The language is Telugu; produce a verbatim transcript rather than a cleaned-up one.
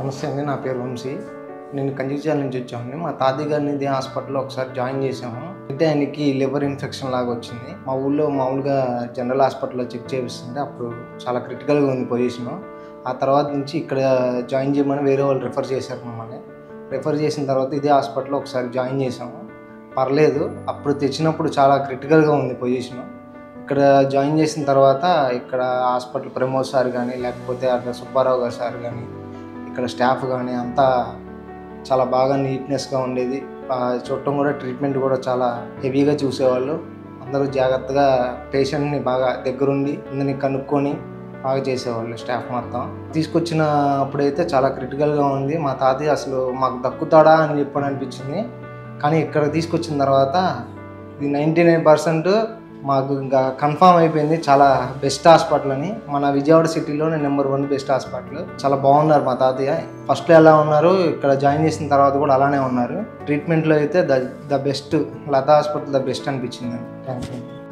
నమస్తే అండి, నా పేరు వంశీ. నేను కంచికచర్ల నుంచి వచ్చామండి. మా తాతయ్య గారిని ఇదే హాస్పిటల్లో ఒకసారి జాయిన్ చేసాము. అయితే ఆయనకి లివర్ ఇన్ఫెక్షన్ లాగా వచ్చింది. మా ఊళ్ళో మామూలుగా జనరల్ హాస్పిటల్లో చెక్ చేపిస్తుంటే అప్పుడు చాలా క్రిటికల్గా ఉంది పొజిషను. ఆ తర్వాత నుంచి ఇక్కడ జాయిన్ చేయమని వేరే వాళ్ళు రిఫర్ చేశారు మమ్మల్ని. రిఫర్ చేసిన తర్వాత ఇదే హాస్పిటల్లో ఒకసారి జాయిన్ చేసాము. పర్లేదు, అప్పుడు తెచ్చినప్పుడు చాలా క్రిటికల్గా ఉంది పొజిషను. ఇక్కడ జాయిన్ చేసిన తర్వాత ఇక్కడ హాస్పిటల్ ప్రమోద్ సార్ కానీ, లేకపోతే అక్కడ సుబ్బారావు గారు సార్ కానీ, ఇక్కడ స్టాఫ్ కానీ అంతా చాలా బాగా నీట్నెస్గా ఉండేది. చూడటం కూడా ట్రీట్మెంట్ కూడా చాలా హెవీగా చూసేవాళ్ళు. అందరూ జాగ్రత్తగా పేషెంట్ని బాగా దగ్గరుండి అందరినీ కనుక్కొని బాగా చేసేవాళ్ళు స్టాఫ్ మొత్తం. తీసుకొచ్చినప్పుడైతే చాలా క్రిటికల్గా ఉంది. మా తాతయ్య అసలు మాకు దక్కుతాడా అని చెప్పని అనిపించింది. కానీ ఇక్కడ తీసుకొచ్చిన తర్వాత ఇది నైంటీ నైన్ పర్సెంట్ మాకు ఇంకా కన్ఫామ్ అయిపోయింది. చాలా బెస్ట్ హాస్పిటల్ అని. మన విజయవాడ సిటీలోనే నెంబర్ వన్ బెస్ట్ హాస్పిటల్. చాలా బాగున్నారు మా తాతయ్య. ఫస్ట్లో ఎలా ఉన్నారు, ఇక్కడ జాయిన్ చేసిన తర్వాత కూడా అలానే ఉన్నారు. ట్రీట్మెంట్లో అయితే the the best Latha hospital the best అనిపించింది. Thank you.